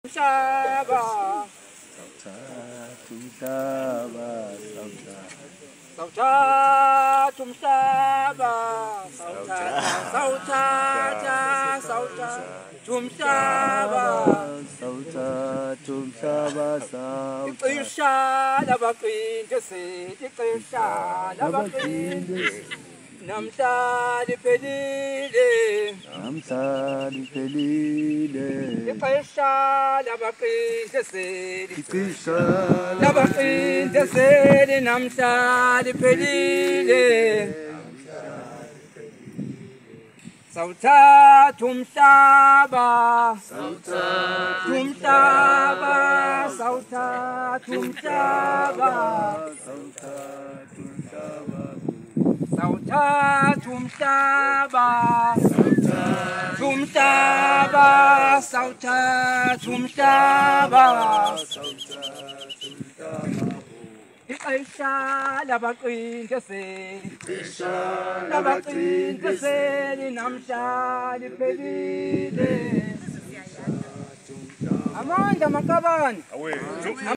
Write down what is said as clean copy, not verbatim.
Saba, sauta tum saba, sauta tum saba, Tisha la bakin jese, tisha la bakin. Namsa di pelile, Namsa di pelile, Tisha la bakin jese, Tisha la bakin jese, namsa di pelile. Sauta tum saba, tum saba, sauta tum saba, sauta tum saba, tum saba, sauta tum saba. Tisha la bakin jese, la bakin jese, namsa di pelile. Amanda makaban.